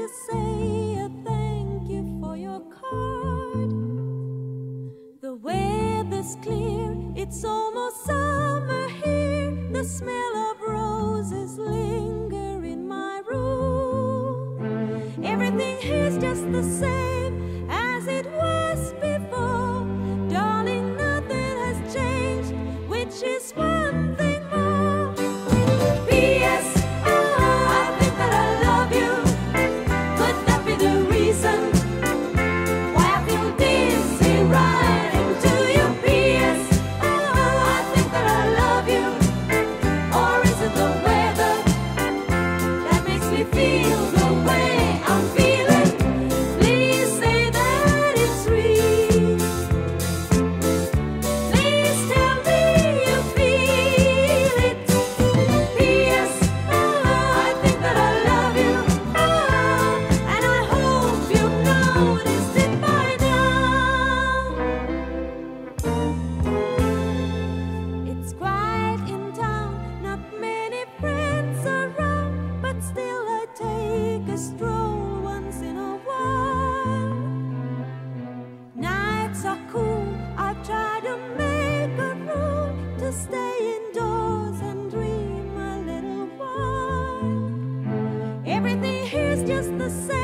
to say a thank you for your card. The weather's clear, it's almost summer here. The smell of roses linger in my room. Everything here's just the same as it was before. Darling, nothing has changed, which is one thing more. P.S. I think that I love you. Could that be the reason why I feel dizzy writing to you? P.S. I think that I love you. Or is it the weather that makes me feel the way I'm feeling? Please say that it's real. Please tell me you feel it. P.S. I think that I love you. And I hope you've noticed it by now. It's quiet in town, not many friends around, but still I take a stroll once in a while. Nights are cool, I try to make a rule to stay indoors and dream a little while. Everything here's just the same